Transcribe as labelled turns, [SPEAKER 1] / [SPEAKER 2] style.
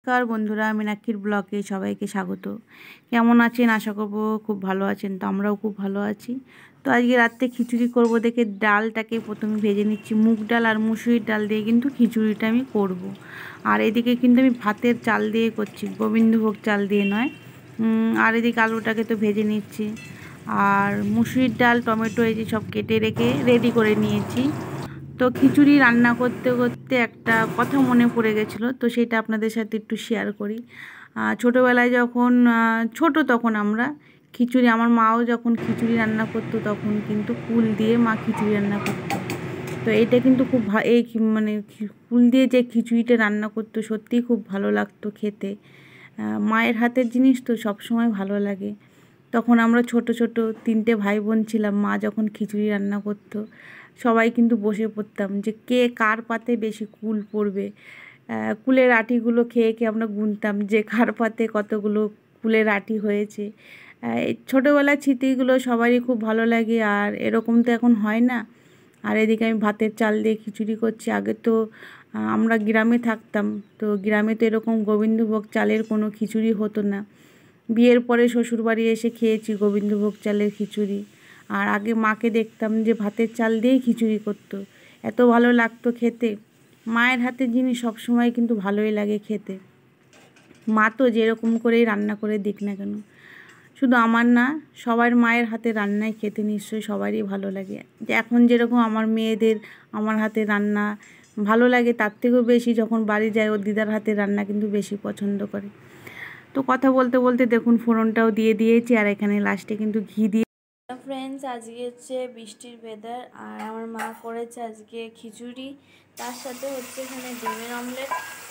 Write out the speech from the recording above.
[SPEAKER 1] নমস্কার বন্ধুরা, মীনাক্ষীর ব্লগে সবাইকে স্বাগত। কেমন আছেন? আশা করব খুব ভালো আছেন। তো আমরাও খুব ভালো আছি। তো আজকে রাত্রে খিচুড়ি করব দেখে ডালটাকে প্রথমে ভেজে নিচ্ছি। মুগ ডাল আর মুসুরির ডাল দিয়ে কিন্তু খিচুড়িটা আমি করব। আর এদিকে কিন্তু আমি ভাতের চাল দিয়ে করছি, গোবিন্দভোগ চাল দিয়ে নয়। আর এদিকে আলুটাকে তো ভেজে নিচ্ছি। আর মুসুরির ডাল, টমেটো এই যে সব কেটে রেখে রেডি করে নিয়েছি। তো খিচুড়ি রান্না করতে করতে একটা কথা মনে পড়ে গেছিলো, তো সেটা আপনাদের সাথে একটু শেয়ার করি। ছোটোবেলায় যখন তখন আমরা খিচুড়ি, আমার মাও যখন খিচুড়ি রান্না করতো তখন কিন্তু কুল দিয়ে মা খিচুড়ি রান্না করতো। তো এইটা কিন্তু খুব মানে কুল দিয়ে যে খিচুড়িটা রান্না করতো সত্যিই খুব ভালো লাগতো খেতে। মায়ের হাতের জিনিস তো সবসময় ভালো লাগে। তখন আমরা ছোট ছোট 3টে ভাই বোন ছিলাম। মা যখন খিচুড়ি রান্না করতো সবাই কিন্তু বসে পড়তাম যে কে কার পাতে বেশি কুল পড়বে। কুলের আটিগুলো খেয়ে খেয়ে আমরা গুনতাম যে কার পাতে কতগুলো কুলের আটি হয়েছে। এই ছোটোবেলার স্মৃতিগুলো সবারই খুব ভালো লাগে, আর এরকম তো এখন হয় না। আর এদিকে আমি ভাতের চাল দিয়ে খিচুড়ি করছি। আগে তো আমরা গ্রামে থাকতাম, তো গ্রামে তো এরকম গোবিন্দভোগ চালের কোনো খিচুড়ি হতো না। বিয়ের পরে শ্বশুরবাড়ি এসে খেয়েছি গোবিন্দভোগ চালের খিচুড়ি। আর আগে মাকে দেখতাম যে ভাতের চাল দিয়েই খিচুড়ি করতো, এত ভালো লাগতো খেতে। মায়ের হাতের জিনিস সবসময় কিন্তু ভালোই লাগে খেতে। মা তো যেরকম করেই রান্না করে দিক না কেন, শুধু আমার না, সবার মায়ের হাতে রান্নায় খেতে নিশ্চয়ই সবারই ভালো লাগে। যে এখন যেরকম আমার মেয়েদের আমার হাতে রান্না ভালো লাগে, তার থেকেও বেশি যখন বাড়ি যায় ওর দিদার হাতে রান্না কিন্তু বেশি পছন্দ করে। তো কথা বলতে বলতে দেখুন ফোড়নটাও দিয়ে দিয়েছি, আর এখানে লাস্টে কিন্তু ঘি দিয়ে।
[SPEAKER 2] ফ্রেন্ডস, আজকে হচ্ছে বৃষ্টির ওয়েদার, আর আমার মা করেছে আজকে খিচুড়ি, তার সাথে হচ্ছে এখানে ডিমের অমলেট,